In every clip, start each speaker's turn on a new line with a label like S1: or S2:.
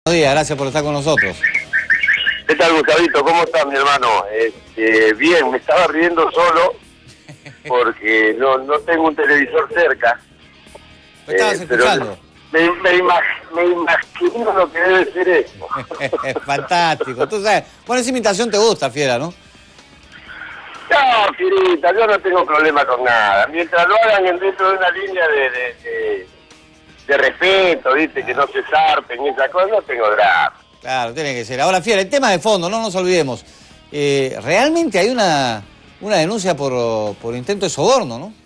S1: Buenos días, gracias por estar con nosotros.
S2: ¿Qué tal, Gustavito? ¿Cómo estás, mi hermano? Bien, me estaba riendo solo porque no tengo un televisor cerca.
S1: ¿Me estabas escuchando?
S2: Me imagino lo que debe ser eso.
S1: Fantástico. Tú sabes, bueno, esa imitación te gusta, Fiera, ¿no?
S2: No, Fierita, yo no tengo problema con nada. Mientras lo hagan dentro de una línea de respeto, ¿viste? Que no se zarpen y esas cosas, no tengo drama.
S1: Claro, tiene que ser. Ahora, Fiera, el tema de fondo, no nos olvidemos. Realmente hay una denuncia por intento de soborno, ¿no?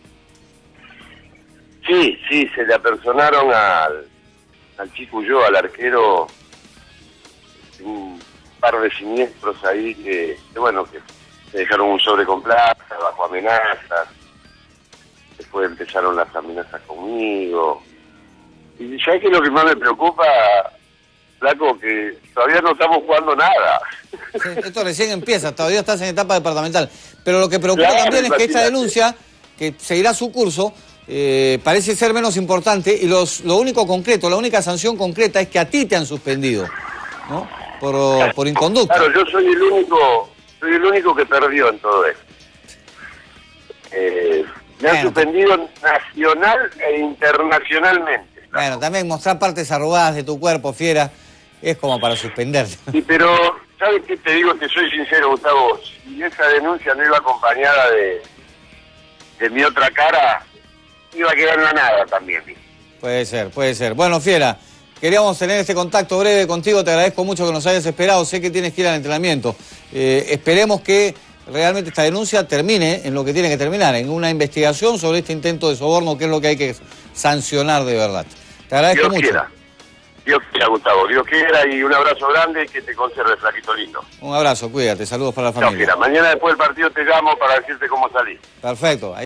S2: Sí, se le apersonaron al chico Ulloa, al arquero, un par de siniestros ahí que bueno, que se dejaron un sobre con plata, bajo amenazas. Después empezaron las amenazas conmigo. Y ¿sabes qué es lo que más me preocupa, Flaco? Que todavía no estamos jugando nada.
S1: Sí, esto recién empieza, todavía estás en etapa departamental. Pero lo que preocupa también es que esta denuncia, que seguirá su curso, parece ser menos importante y lo único concreto, la única sanción concreta es que a ti te han suspendido, ¿no? Por inconducta.
S2: Claro, yo soy el único que perdió en todo esto. Me han suspendido nacional e internacionalmente.
S1: Bueno, también mostrar partes arrugadas de tu cuerpo, Fiera, es como para suspenderte.
S2: Sí, pero, ¿sabes qué te digo? Te soy sincero, Gustavo. Si esa denuncia no iba acompañada de mi otra cara, iba a quedar en la nada también.
S1: Puede ser. Bueno, Fiera, queríamos tener este contacto breve contigo, te agradezco mucho que nos hayas esperado, sé que tienes que ir al entrenamiento. Esperemos que realmente esta denuncia termine en lo que tiene que terminar, en una investigación sobre este intento de soborno, que es lo que hay que sancionar de verdad. Te agradezco mucho.
S2: Dios quiera, Gustavo, Dios quiera, y un abrazo grande y que te conserve, flaquito lindo.
S1: Un abrazo, cuídate, saludos para la familia.
S2: Mañana después del partido te llamo para decirte cómo salí.
S1: Perfecto.